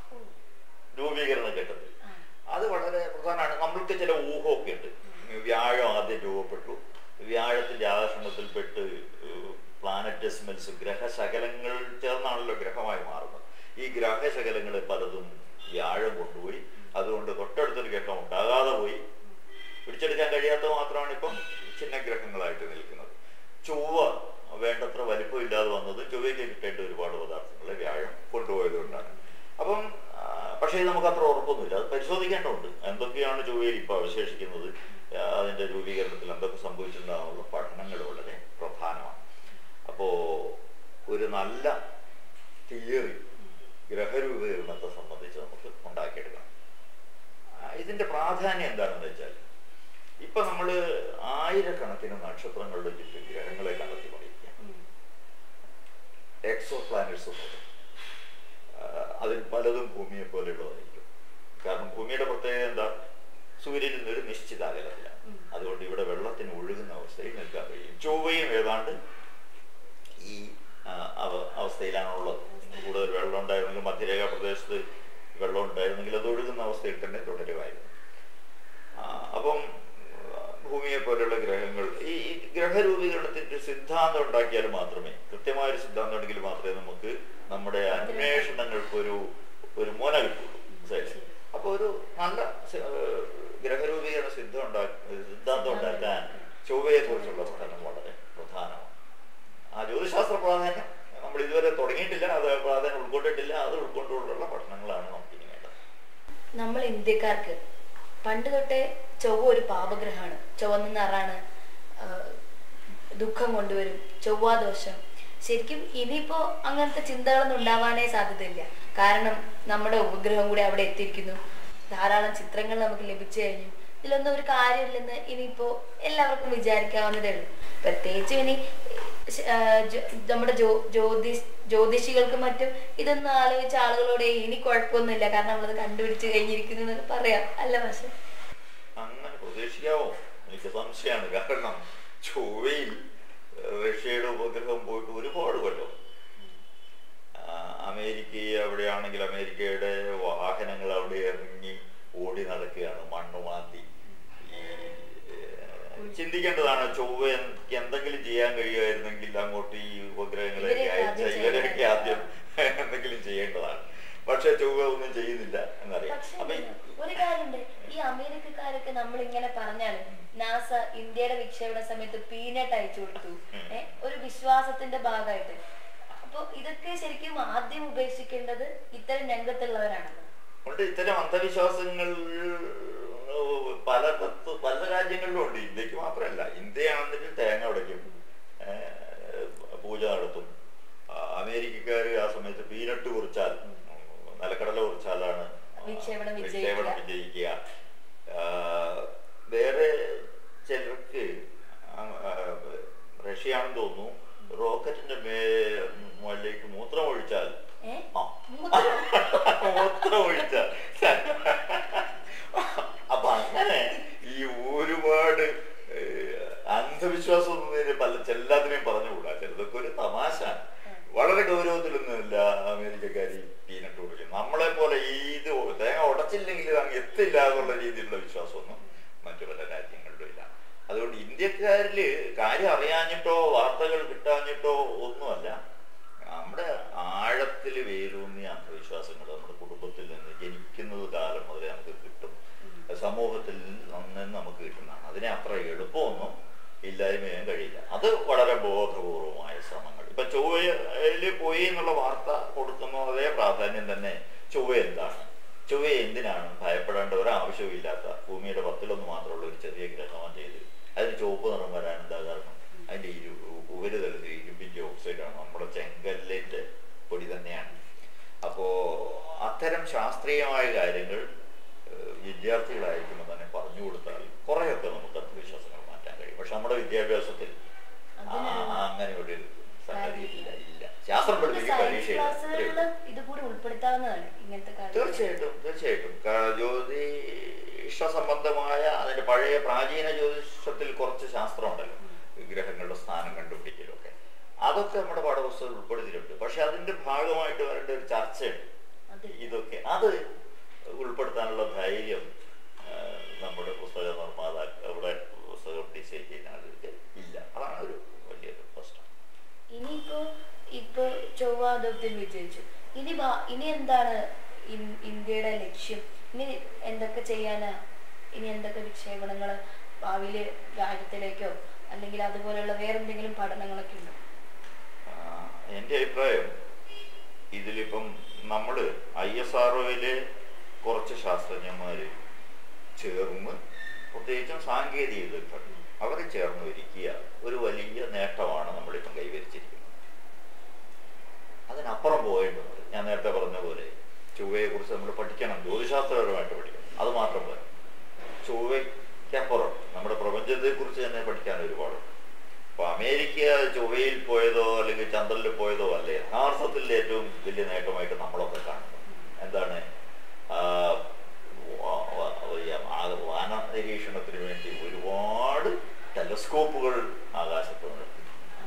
രൂപീകരണ ഘട്ടത്തിൽ. അത് വളരെ പ്രധാനമാണ്. നമ്മൾക്ക് ചില ഊഹമൊക്കെ ഉണ്ട്. വ്യാഴം ആദ്യം രൂപപ്പെട്ടു, വ്യാഴത്തിന്റെ ആകർഷണത്തിൽപ്പെട്ട് പ്ലാനറ്റസ്മൽസ് ഗ്രഹശകലങ്ങൾ ചേർന്നാണല്ലോ ഗ്രഹമായി മാറുന്നത്. ഈ ഗ്രഹശകലങ്ങളെ പലതും വ്യാഴം കൊണ്ടുപോയി. അതുകൊണ്ട് തൊട്ടടുത്തൊരു ഗ്രഹം ഉണ്ടാകാതെ പോയി. പിടിച്ചെടുക്കാൻ കഴിയാത്ത മാത്രമാണ് ഇപ്പം ചിഹ്നഗ്രഹങ്ങളായിട്ട് നിൽക്കുന്നത്. ചൊവ്വ വേണ്ടത്ര വലിപ്പമില്ലാതെ വന്നത് ചൊവ്വയ്ക്ക് കിട്ടേണ്ട ഒരുപാട് പദാർത്ഥങ്ങളെ വ്യാഴം കൊണ്ടുപോയത് കൊണ്ടാണ്. അപ്പം പക്ഷേ നമുക്ക് അത്ര ഉറപ്പൊന്നുമില്ല. അത് പരിശോധിക്കേണ്ടതുണ്ട്. എന്തൊക്കെയാണ് ചൊവ്വയിൽ ഇപ്പോൾ അവശേഷിക്കുന്നത്, അതിൻ്റെ രൂപീകരണത്തിൽ എന്തൊക്കെ സംഭവിച്ചിട്ടുണ്ടാകുന്നുള്ള പഠനങ്ങൾ വളരെ പ്രധാനമാണ്. അപ്പോൾ ഒരു നല്ല തിയറി ഗ്രഹരൂപീകരണത്തെ സംബന്ധിച്ച് നമുക്ക് ഉണ്ടാക്കിയെടുക്കണം. ഇതിൻ്റെ പ്രാധാന്യം എന്താണെന്ന് വെച്ചാൽ, ഇപ്പം നമ്മൾ ആയിരക്കണക്കിന് നക്ഷത്രങ്ങളുടെ ചുറ്റും ഗ്രഹങ്ങളെ കണ്ടെത്തിക്കൊണ്ടിരിക്കുക. എക്സോ പ്ലാനറ്റ്സ് എന്നത് അതിൽ പലതും ഭൂമിയെ പോലെയുള്ളതായിരിക്കും. കാരണം ഭൂമിയുടെ പ്രത്യേകത എന്താ, സൂര്യനിൽ നിന്നൊരു നിശ്ചിത അകലത്തിലാണ്. അതുകൊണ്ട് ഇവിടെ വെള്ളത്തിന് ഒഴുകുന്ന അവസ്ഥയിൽ നിൽക്കാൻ കഴിയും. ചൊവ്വയും ഏതാണ്ട് ഈ അവസ്ഥയിലാണുള്ളത്. കൂടുതൽ വെള്ളം ഉണ്ടായിരുന്നെങ്കിൽ, മധ്യരേഖാ പ്രദേശത്ത് വെള്ളം ഉണ്ടായിരുന്നെങ്കിൽ അത് ഒഴുകുന്ന അവസ്ഥയിൽ തന്നെ തുടരുമായിരുന്നു. അപ്പം ഭൂമിയെ പോലെയുള്ള ഗ്രഹങ്ങൾ ഈ ഗ്രഹരൂപീകരണത്തിന്റെ സിദ്ധാന്തം ഉണ്ടാക്കിയാൽ മാത്രമേ, കൃത്യമായൊരു സിദ്ധാന്തം ഉണ്ടെങ്കിൽ മാത്രമേ നമുക്ക് നമ്മുടെ അന്വേഷണങ്ങൾക്കൊരു മുന കിട്ടുള്ളൂ. അപ്പോൾ ഒരു നല്ല ഗ്രഹരൂപീകരണ സിദ്ധാന്തം ഉണ്ടാക്കാൻ ചൊവ്വയെ കുറിച്ചുള്ള പഠനം വളരെ പ്രധാനമാണ്. ആ ജ്യോതിശാസ്ത്ര പ്രാധാന്യം നമ്മൾ ഇതുവരെ തുടങ്ങിയിട്ടില്ല, അത് പ്രാധാന്യം ഉൾക്കൊണ്ടിട്ടില്ല. അത് ഉൾക്കൊണ്ടുള്ള പഠനങ്ങളാണ് നമുക്കിനി വേണ്ടത്. നമ്മൾ ഇന്ത്യക്കാർക്ക് പണ്ട് തൊട്ടേ ചൊവ്വ ഒരു പാപഗ്രഹമാണ്. ചുവന്ന നിറാണ്, ദുഃഖം കൊണ്ടുവരും, ചൊവ്വാദോഷം. ശരിക്കും ഇനിയിപ്പോ അങ്ങനത്തെ ചിന്തകളൊന്നും ഉണ്ടാവാനേ സാധ്യതയില്ല. കാരണം നമ്മുടെ ഉപഗ്രഹം കൂടി അവിടെ എത്തിയിരിക്കുന്നു, ധാരാളം ചിത്രങ്ങൾ നമുക്ക് ലഭിച്ചു കഴിഞ്ഞു. ഇതിലൊന്നും ഒരു കാര്യമില്ലെന്ന് ഇനിയിപ്പോ എല്ലാവർക്കും വിചാരിക്കാവുന്നതേ ഉള്ളൂ. പ്രത്യേകിച്ചും ഇനി നമ്മുടെ ജ്യോതിഷികൾക്കും മറ്റും ഇതൊന്നും ആലോചിച്ച ആളുകളോട് ഇനി കുഴപ്പമൊന്നുമില്ല, കാരണം നമ്മളത് കണ്ടുപിടിച്ച് കഴിഞ്ഞിരിക്കുന്നു എന്ന് പറയാം, അല്ല? പക്ഷെ അങ്ങനെ പ്രതീക്ഷിക്കാവോ? എനിക്ക് സംശയമാണ്. കാരണം ചൊവ്വയിൽ റഷ്യയുടെ ഉപഗ്രഹം പോയിട്ട് ഒരുപാട് കൊല്ലം. അവിടെയാണെങ്കിൽ അമേരിക്കയുടെ വാഹനങ്ങൾ അവിടെ ഇറങ്ങി ഓടി നടക്കുകയാണ്, മണ്ണ് മാന്തി. ചിന്തിക്കേണ്ടതാണ്, ചൊവ്വയ്ക്ക് എന്തെങ്കിലും ചെയ്യാൻ കഴിയുമായിരുന്നെങ്കിൽ അങ്ങോട്ട് ഈ ഉപഗ്രഹങ്ങളെയൊക്കെ അയച്ച ഇവരെയൊക്കെ ആദ്യം എന്തെങ്കിലും ചെയ്യേണ്ടതാണ്. പക്ഷെ ചൊവ്വ ഒന്നും ചെയ്യുന്നില്ല എന്നറിയാം. ഒരു കാര്യമുണ്ട്, ഈ അമേരിക്കക്കാരൊക്കെ നമ്മൾ ഇങ്ങനെ പറഞ്ഞാല് നാസ ഇന്ത്യയുടെ വിക്ഷേപണ സമയത്ത് പീനട്ട് അയച്ചു കൊടുത്തു, ഒരു വിശ്വാസത്തിന്റെ ഭാഗമായിട്ട്. അപ്പൊ ഇതൊക്കെ ശരിക്കും ആദ്യം ഉപേക്ഷിക്കേണ്ടത് ഇത്തരം രംഗത്തുള്ളവരാണല്ലോ. ഇത്തരം അന്ധവിശ്വാസങ്ങൾ പല രാജ്യങ്ങളിലും ഉണ്ട്, ഇന്ത്യക്ക് മാത്രമല്ല. ഇന്ത്യയാണെന്നിട്ട് തേങ്ങ ഉടയ്ക്കും, പൂജ നടത്തും. അമേരിക്കക്കാര് ആ സമയത്ത് പീനട്ട് കുറിച്ചാൽ, നിലക്കടല കുറിച്ചാലാണ് വിക്ഷേപണം വിജയിക്കുക. വേറെ ചിലർക്ക് റഷ്യയാണെന്ന് തോന്നുന്നു, റോക്കറ്റിന്റെ മുകളിലേക്ക് മൂത്രം ഒഴിച്ചാൽ അപ്പൊ അങ്ങനെ ഈ ഒരുപാട് അന്ധവിശ്വാസം എല്ലാത്തിനെയും പറഞ്ഞുകൂടാ. ചിലതൊക്കെ ഒരു തമാശ, വളരെ ഗൗരവത്തിലൊന്നുമില്ല അമേരിക്കക്കാർ ഈ പീനട്ട് കുറിക്കും. നമ്മളെ പോലെ ഇത് തേങ്ങ പറിച്ചില്ലെങ്കിലും അങ്ങ് എത്തില്ല എന്നുള്ള രീതിയിലുള്ള വിശ്വാസമൊന്നും മറ്റു പല രാജ്യങ്ങളിലും ഇല്ല. അതുകൊണ്ട് ഇന്ത്യക്കാരിൽ കാര്യം അറിയാഞ്ഞിട്ടോ വാർത്തകൾ കിട്ടാഞ്ഞിട്ടോ ഒന്നുമല്ല, നമ്മുടെ ആഴത്തിൽ വേരൂന്നിയ അന്ധവിശ്വാസങ്ങൾ നമ്മുടെ കുടുംബത്തിൽ നിന്ന് ജനിക്കുന്നത് കാലം മുതലേ നമുക്ക് കിട്ടും, സമൂഹത്തിൽ നിന്ന് നമുക്ക് കിട്ടുന്നതാണ്. അതിനെ അത്ര എളുപ്പമൊന്നും ഇല്ലായ്മ ചെയ്യാൻ കഴിയില്ല. അത് വളരെ ബോധപൂർവമായ ശ്രമങ്ങൾ. ഇപ്പൊ ചൊവ്വയിൽ പോയി എന്നുള്ള വാർത്ത കൊടുക്കുന്ന അതേ പ്രാധാന്യം തന്നെ ചൊവ്വ എന്താണ്, ചൊവ്വ എന്തിനാണ് ഭയപ്പെടേണ്ട ഒരാവശ്യവും ഇല്ലാത്ത ഭൂമിയുടെ 10 മാത്രമുള്ള ഒരു ചെറിയ ഗ്രഹമാണ് ചെയ്ത് അതിന് ചുവപ്പ് നിറം വരാൻ എന്താ കാരണം? അതിന്റെ ഉപരിതലത്തിൽ ഇരുമ്പിന്റെ ഓക്സൈഡാണ്, നമ്മുടെ ചെങ്കല്ലിന്റെ പൊടി തന്നെയാണ്. അപ്പോ അത്തരം ശാസ്ത്രീയമായ കാര്യങ്ങൾ വിദ്യാർത്ഥികളായിരിക്കുമ്പോൾ തന്നെ പറഞ്ഞു കൊടുത്താൽ കുറെയൊക്കെ നമുക്ക് അന്ധവിശ്വാസങ്ങൾ മാറ്റാൻ കഴിയും. പക്ഷെ നമ്മുടെ വിദ്യാഭ്യാസത്തിൽ അങ്ങനെ ഒരു സംഗതി ഇല്ല. ശാസ്ത്രം പഠിപ്പിക്കും, പരീക്ഷ. തീർച്ചയായിട്ടും ജ്യോതിഷ സംബന്ധമായ അതിന്റെ പഴയ പ്രാചീന ജ്യോതിഷത്തിൽ കുറച്ച് ശാസ്ത്രമുണ്ടല്ലോ, വിഗ്രഹങ്ങളുടെ സ്ഥാനം കണ്ടുപിടിക്കലൊക്കെ, അതൊക്കെ നമ്മുടെ പാഠപുസ്തകത്തിൽ ഉൾപ്പെടുത്തിയിട്ടുണ്ട്. പക്ഷെ അതിന്റെ ഭാഗമായിട്ട് വരേണ്ട ഒരു ചർച്ചയുണ്ട്. ഇതൊക്കെ അത് ഉൾപ്പെടുത്താനുള്ള ധൈര്യം നമ്മുടെ പുസ്തക നിർമ്മാതാക്കൾ, അവിടെ പുസ്തകം ഡിസൈൻ ചെയ്യുന്ന ആളുകൾക്ക് ഇല്ല. അതാണ് ഒരു വലിയൊരു പ്രശ്നം. ഇപ്പൊ ചൊവ്വ ദൗത്യം വിജയിച്ചു, ഇനി എന്താണ് ഇന്ത്യയുടെ ലക്ഷ്യം? ഇനി എന്തൊക്കെ ചെയ്യാനാ? ഇനി എന്തൊക്കെ വിക്ഷേപണങ്ങൾ ഭാവിയില് രാജ്യത്തിലേക്കോ അല്ലെങ്കിൽ അതുപോലെയുള്ള വേറെന്തെങ്കിലും പഠനങ്ങളൊക്കെ ഉണ്ടോ? എൻ്റെ അഭിപ്രായം ഇതിലിപ്പം നമ്മള് ISROയിലെ കുറച്ച് ശാസ്ത്രജ്ഞന്മാര് ചേർന്ന്, പ്രത്യേകിച്ചും സാങ്കേതിക വിദഗ്ധർ, അവർ ചേർന്ന് ഒരുക്കിയ ഒരു വലിയ നേട്ടമാണ് നമ്മളിപ്പം കൈവരിച്ചിരിക്കുന്നത്. അതിനപ്പുറം പോയിട്ടുണ്ട്. ഞാൻ നേരത്തെ പറഞ്ഞ പോലെ ചൊവ്വയെ കുറിച്ച് നമ്മൾ പഠിക്കണം, ജ്യോതിശാസ്ത്രപരമായിട്ട് പഠിക്കണം. അത് മാത്രം പോലെ ചൊവ്വയ്ക്കപ്പുറം നമ്മുടെ പ്രപഞ്ചത്തെ കുറിച്ച് തന്നെ പഠിക്കാൻ ഒരുപാടുണ്ട്. അപ്പൊ അമേരിക്ക ചൊവ്വയിൽ പോയതോ അല്ലെങ്കിൽ ചന്ദ്രനിൽ പോയതോ അല്ലേ യഥാർത്ഥത്തിൽ ഏറ്റവും വലിയ നേട്ടമായിട്ട് നമ്മളൊക്കെ കാണുന്നത് എന്താണ്? വാന നിരീക്ഷണത്തിന് വേണ്ടി ഒരുപാട് ടെലസ്കോപ്പുകൾ ആകാശത്ത് നടത്തി.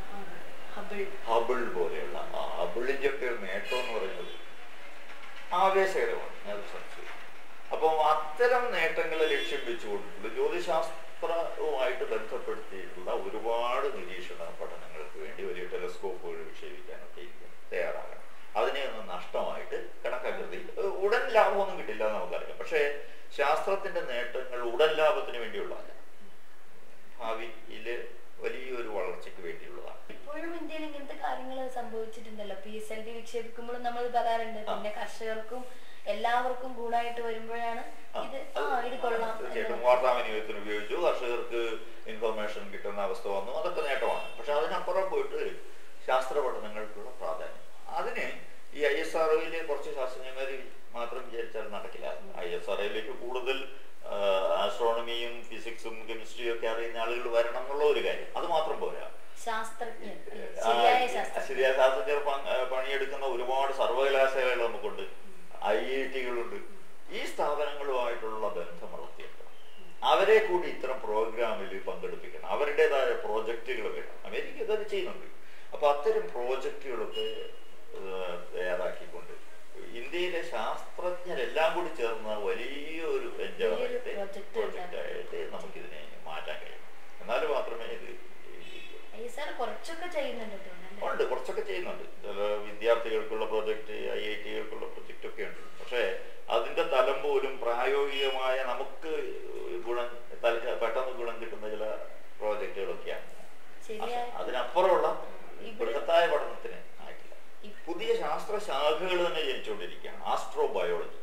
ഹബിൾ പോലെയുള്ള ഹബിളിന്റെ ഒക്കെ നേട്ടം എന്ന് പറയുന്നത് ആവേശകരമാണ്. അപ്പം അത്തരം നേട്ടങ്ങളെ ലക്ഷ്യം വെച്ചുകൊണ്ടുള്ള ജ്യോതിശാസ്ത്രവുമായിട്ട് ബന്ധപ്പെടുത്തിയിട്ടുള്ള ഒരുപാട് നിരീക്ഷണ പഠനങ്ങൾക്ക് വേണ്ടി വലിയ ടെലസ്കോപ്പുകൾ വിക്ഷേപിക്കാനൊക്കെ തയ്യാറാകണം. അതിനെ ഒന്നും നഷ്ടമായിട്ട് കണക്കാക്കരുത്. ഉടൻ ലാഭമൊന്നും കിട്ടില്ല എന്ന് നമുക്കറിയാം. പക്ഷേ ശാസ്ത്രത്തിന്റെ നേട്ടങ്ങൾ ഉടൻ ലാഭത്തിന് വേണ്ടിയുള്ളതല്ല, ഭാവിയില് വലിയൊരു വളർച്ചയ്ക്ക് വേണ്ടിയുള്ളതാണ്. ഇപ്പോഴും ഇന്ത്യയിൽ ഇങ്ങനത്തെ കാര്യങ്ങൾ സംഭവിച്ചിട്ടുണ്ടല്ലോ. PSLV വിക്ഷേപിക്കുമ്പോഴും നമ്മൾ പറയാറുണ്ട്. പിന്നെ കർഷകർക്കും എല്ലാവർക്കും ഗുണമായിട്ട് വരുമ്പോഴാണ് ഇത് കൊള്ളാം. തീർച്ചയായിട്ടും വാർത്താവിനിമയത്തിന് ഉപയോഗിച്ചു, കർഷകർക്ക് ഇൻഫർമേഷൻ കിട്ടുന്ന അവസ്ഥ വന്നു, അതൊക്കെ നേട്ടമാണ്. പക്ഷെ അതിനപ്പുറം പോയിട്ട് ശാസ്ത്ര പഠനങ്ങൾക്കുള്ള പ്രാധാന്യം, അതിന് ഈ ISROയിലെ കുറച്ച് ശാസ്ത്രജ്ഞന്മാർ മാത്രം വിചാരിച്ചാൽ നടക്കില്ല. ISROയിലേക്ക് കൂടുതൽ ആസ്ട്രോണമിയും ഫിസിക്സും കെമിസ്ട്രിയും ഒക്കെ അറിയുന്ന ആളുകൾ വരണം എന്നുള്ള ഒരു കാര്യം, അത് മാത്രം പോരാ. ശരിയായ ശാസ്ത്രജ്ഞർ പണിയെടുക്കുന്ന ഒരുപാട് സർവകലാശാലകൾ നമുക്കുണ്ട്, IIT-കളുണ്ട്. ഈ സ്ഥാപനങ്ങളുമായിട്ടുള്ള ബന്ധം വളർത്തിയെടുക്കണം. അവരെ കൂടി ഇത്തരം പ്രോഗ്രാമിൽ പങ്കെടുപ്പിക്കണം. അവരുടേതായ പ്രോജക്റ്റുകൾ വേണം. അമേരിക്ക ഇതൊക്കെ ചെയ്യുന്നുണ്ട്. അപ്പൊ അത്തരം പ്രോജക്റ്റുകളൊക്കെ തയ്യാറാക്കിക്കൊണ്ട് ഇന്ത്യയിലെ ശാസ്ത്രജ്ഞരെല്ലാം കൂടി ചേർന്ന വലിയൊരു പ്രോജക്റ്റായിട്ട് നമുക്കിതിനെ മാറ്റാൻ കഴിയും. എന്നാൽ മാത്രമേ ഇത് കുറച്ചൊക്കെ ചെയ്യുന്നുണ്ട്. ചില വിദ്യാർത്ഥികൾക്കുള്ള പ്രൊജക്ട്, IIT-കൾക്കുള്ള പ്രൊജക്റ്റ് ഒക്കെ ഉണ്ട്. പക്ഷെ അതിന്റെ തലം പോലും പ്രായോഗികമായ നമുക്ക് പെട്ടെന്ന് ഗുണം കിട്ടുന്ന ചില പ്രോജക്റ്റുകളൊക്കെയാണ്. അതിനപ്പുറമുള്ള ബൃഹത്തായ പഠനത്തിന് ആയിട്ടില്ല. പുതിയ ശാസ്ത്ര ശാഖകൾ തന്നെ ജനിച്ചുകൊണ്ടിരിക്കുകയാണ്. ആസ്ട്രോബയോളജി,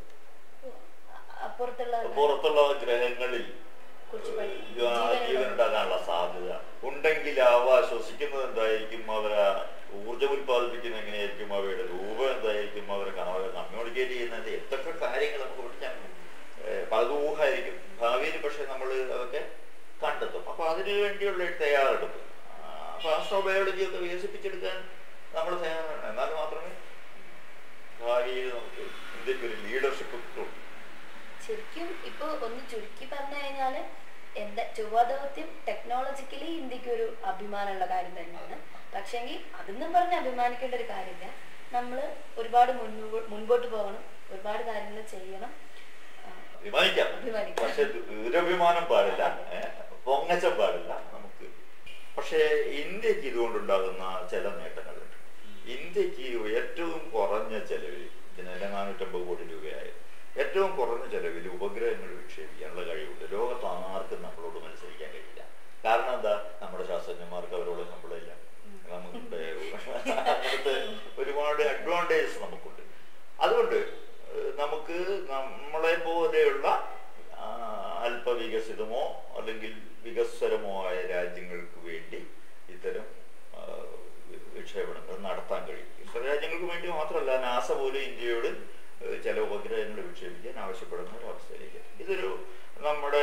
പുറത്തുള്ള ഗ്രഹങ്ങളിൽ ജീവനുണ്ടാകാനുള്ള സാധ്യത ഉണ്ടെങ്കിൽ അവ ശ്വസിക്കുന്നത് എന്തായിരിക്കും, അവരെ ഊർജ്ജം ഉത്പാദിപ്പിക്കുന്നത് എങ്ങനെയായിരിക്കും, അവയുടെ രൂപം എന്തായിരിക്കും, അവരെ കമ്മ്യൂണിക്കേറ്റ് ചെയ്യുന്നത്, എന്തൊക്കെ കാര്യങ്ങൾ നമുക്ക് പഠിക്കാൻ പലതും ഊഹമായിരിക്കും ഭാവിയിൽ. പക്ഷെ നമ്മൾ അതൊക്കെ കണ്ടെത്തും. അപ്പൊ അതിനു വേണ്ടിയുള്ള തയ്യാറെടുപ്പ്, അപ്പൊ ആസ്ട്രോബയോളജി ഒക്കെ വികസിപ്പിച്ചെടുക്കാൻ നമ്മൾ തയ്യാറാണ്. എന്നാൽ മാത്രമേ ഭാവിയിൽ നമുക്ക് ഇന്ത്യക്ക് ഒരു ലീഡർഷിപ്പ് കിട്ടുള്ളൂ. ശരിക്കും ഇപ്പൊ ഒന്ന് ചുരുക്കി പറഞ്ഞു കഴിഞ്ഞാല് ചൊവ്വ ദൗത്യം ടെക്നോളജിക്കലി ഇന്ത്യക്ക് ഒരു അഭിമാനമുള്ള കാര്യം തന്നെയാണ്. പക്ഷെങ്കിൽ അതൊന്നും പറഞ്ഞ് അഭിമാനിക്കേണ്ട ഒരു കാര്യമില്ല. നമ്മൾ ഒരുപാട് മുൻപോട്ട് പോകണം, ഒരുപാട് കാര്യങ്ങൾ ചെയ്യണം. അഭിമാനിക്കാം, പക്ഷെ ദുരഭിമാനം പാടില്ല, പൊങ്ങച്ചം പാടില്ല നമുക്ക്. പക്ഷേ ഇന്ത്യക്ക് ഇതുകൊണ്ടുണ്ടാകുന്ന ചില നേട്ടങ്ങളുണ്ട്. ഇന്ത്യക്ക് ഏറ്റവും കുറഞ്ഞ ചെലവിൽ, ഇതിനെല്ലാം 450 കോടി രൂപയായി, ഏറ്റവും കുറഞ്ഞ ചെലവിൽ ഉപഗ്രഹങ്ങൾ വിക്ഷേപിക്കാനുള്ള കഴിവുണ്ട്. ലോകത്ത് ആർക്കും നമ്മളോട് മത്സരിക്കാൻ കഴിയില്ല. കാരണം എന്താ? നമ്മുടെ ശാസ്ത്രജ്ഞന്മാർക്ക് അവരോട് ശമ്പളമില്ല, നമുക്ക് അങ്ങനത്തെ ഒരുപാട് അഡ്വാൻറ്റേജസ് നമുക്കുണ്ട്. അതുകൊണ്ട് നമുക്ക് നമ്മളെ പോലെയുള്ള അല്പവികസിതമോ അല്ലെങ്കിൽ വികസ്വരമോ ആയ രാജ്യങ്ങൾക്ക് വേണ്ടി ഇത്തരം വിക്ഷേപണങ്ങൾ നടത്താൻ കഴിയും. ഇത്തരം രാജ്യങ്ങൾക്ക് വേണ്ടി മാത്രമല്ല, നാസ പോലും ഇന്ത്യയോട് ചില ഉപഗ്രഹങ്ങൾ വിക്ഷേപിക്കാൻ ആവശ്യപ്പെടുന്ന ഒരു അവസ്ഥയിലേക്ക്. ഇതൊരു നമ്മുടെ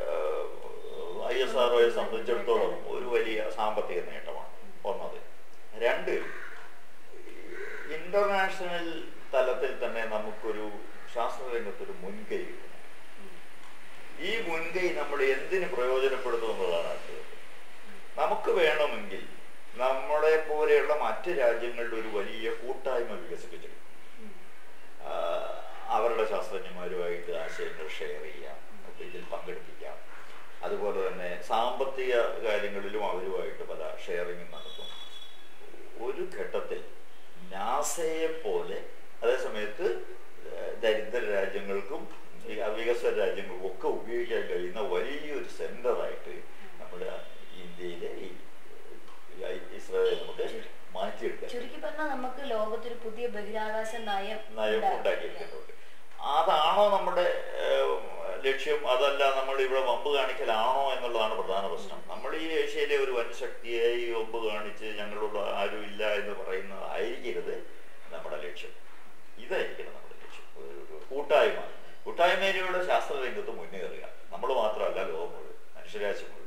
ISROയെ സംബന്ധിച്ചിടത്തോളം ഒരു വലിയ സാമ്പത്തിക നേട്ടമാണ് ഒന്നത്. രണ്ട്, ഇന്റർനാഷണൽ തലത്തിൽ തന്നെ നമുക്കൊരു ശാസ്ത്രരംഗത്തൊരു മുൻകൈ കിട്ടും. ഈ മുൻകൈ നമ്മൾ എന്തിന് പ്രയോജനപ്പെടുത്തുന്നതാണ് അടുത്തത്. നമുക്ക് വേണമെങ്കിൽ നമ്മളെ പോലെയുള്ള മറ്റ് രാജ്യങ്ങളുടെ ഒരു വലിയ കൂട്ടായ്മ വികസിപ്പിച്ചെടുക്കും. അവരുടെ ശാസ്ത്രജ്ഞന്മാരുമായിട്ട് ആശയങ്ങൾ ഷെയർ ചെയ്യാം, ഇതിൽ പങ്കെടുപ്പിക്കാം. അതുപോലെ തന്നെ സാമ്പത്തിക കാര്യങ്ങളിലും അവരുമായിട്ട് പല ഷെയറിങ്ങും നടത്തും. ഒരു ഘട്ടത്തിൽ നാസയെ പോലെ അതേസമയത്ത് ദരിദ്ര രാജ്യങ്ങൾക്കും വികസന രാജ്യങ്ങൾക്കും ഒക്കെ ഉപയോഗിക്കാൻ കഴിയുന്ന വലിയൊരു സെന്ററായിട്ട് നമ്മുടെ ഇന്ത്യയിലെ ഇസ്രായേൽ നമുക്ക് മാറ്റിയെടുക്കാം. ചുരുക്കി പറഞ്ഞാൽ നമുക്ക് ലോകത്തൊരു പുതിയ ബഹിരാകാശ നയം ഉണ്ടാക്കിയെടുക്കുന്നുണ്ട്. അതാണോ നമ്മുടെ ലക്ഷ്യം? അതല്ല നമ്മൾ ഇവിടെ വമ്പ് കാണിക്കലാണോ എന്നുള്ളതാണ് പ്രധാന പ്രശ്നം. നമ്മൾ ഈ ഏഷ്യയിലെ ഒരു വൻ ശക്തിയായി വമ്പ് കാണിച്ച് ഞങ്ങളോട് ആരും ഇല്ല എന്ന് പറയുന്നതായിരിക്കരുത് നമ്മുടെ ലക്ഷ്യം. ഇതായിരിക്കണം നമ്മുടെ ലക്ഷ്യം. ഒരു കൂട്ടായ്മയിലൂടെ ശാസ്ത്രരംഗത്ത് മുന്നേറുക. നമ്മൾ മാത്രമല്ല, ലോകം മുഴുവൻ, മനുഷ്യരാശി മുഴുവൻ.